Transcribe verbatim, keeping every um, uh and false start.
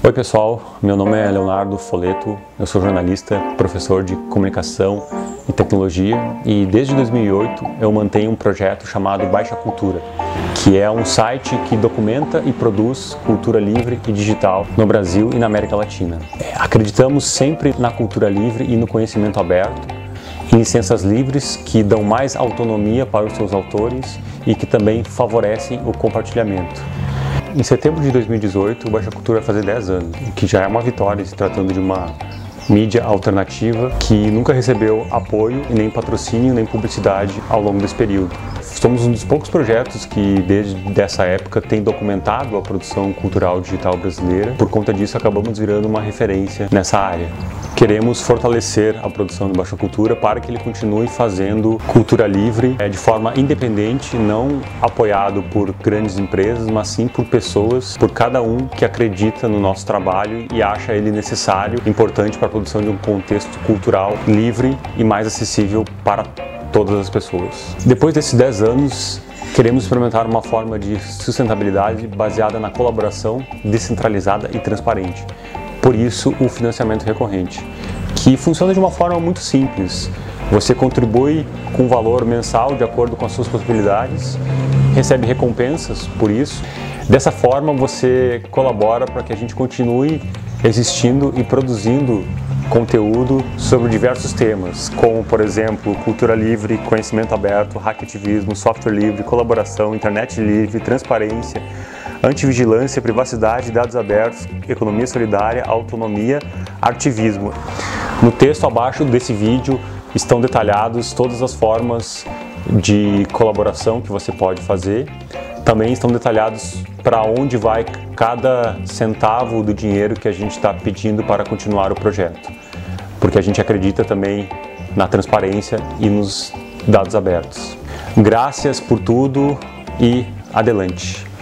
Oi pessoal, meu nome é Leonardo Foleto, eu sou jornalista, professor de comunicação e tecnologia e desde dois mil e oito eu mantenho um projeto chamado Baixa Cultura, que é um site que documenta e produz cultura livre e digital no Brasil e na América Latina. Acreditamos sempre na cultura livre e no conhecimento aberto, em licenças livres que dão mais autonomia para os seus autores e que também favorecem o compartilhamento. Em setembro de dois mil e dezoito, o Baixa Cultura vai fazer dez anos, o que já é uma vitória se tratando de uma mídia alternativa que nunca recebeu apoio, e nem patrocínio, nem publicidade ao longo desse período. Somos um dos poucos projetos que desde essa época tem documentado a produção cultural digital brasileira. Por conta disso, acabamos virando uma referência nessa área. Queremos fortalecer a produção do Baixa Cultura para que ele continue fazendo cultura livre de forma independente, não apoiado por grandes empresas, mas sim por pessoas, por cada um que acredita no nosso trabalho e acha ele necessário, importante para a produção de um contexto cultural livre e mais acessível para todas as pessoas. Depois desses dez anos, queremos experimentar uma forma de sustentabilidade baseada na colaboração descentralizada e transparente. Por isso, o financiamento recorrente, que funciona de uma forma muito simples. Você contribui com um valor mensal de acordo com as suas possibilidades, recebe recompensas por isso. Dessa forma, você colabora para que a gente continue existindo e produzindo conteúdo sobre diversos temas, como, por exemplo, cultura livre, conhecimento aberto, hackativismo, software livre, colaboração, internet livre, transparência, antivigilância, privacidade, dados abertos, economia solidária, autonomia, artivismo. No texto abaixo desse vídeo estão detalhados todas as formas de colaboração que você pode fazer. Também estão detalhados para onde vai cada centavo do dinheiro que a gente está pedindo para continuar o projeto, porque a gente acredita também na transparência e nos dados abertos. Graças por tudo e adelante!